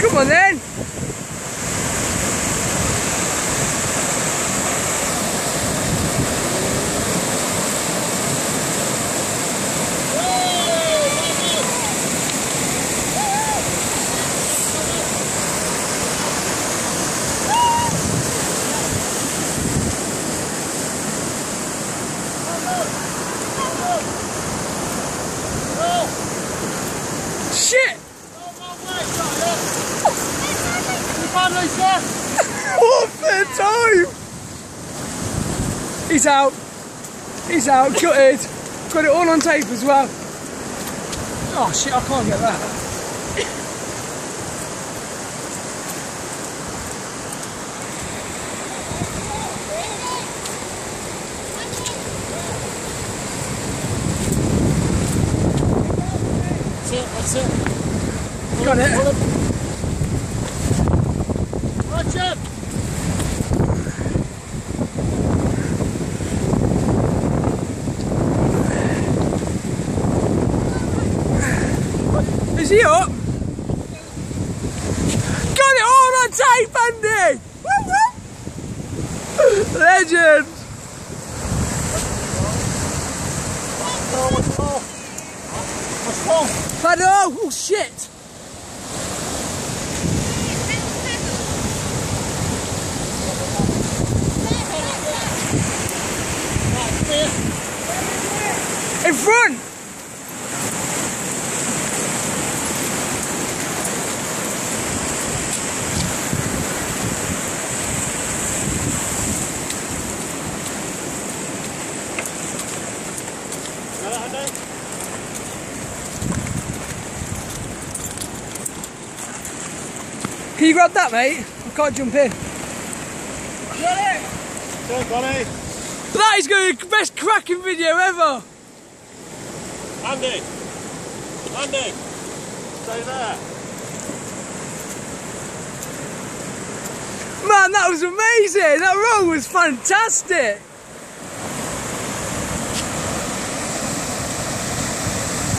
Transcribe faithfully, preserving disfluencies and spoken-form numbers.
Come on then. Shit! What the time? He's out. He's out. Gutted. Got it all on tape as well. Oh shit! I can't get that. That's it. Got it. Richard! Is he up? Got it all on tape, Andy! Woo woo! Legend! What's wrong? What's wrong? Paddle! Oh shit! In front! Can you grab that, mate? I can't jump in. Got it! Go, Connie! That is going to be the best cracking video ever! Andy! Andy! Stay there! Man, that was amazing! That roll was fantastic!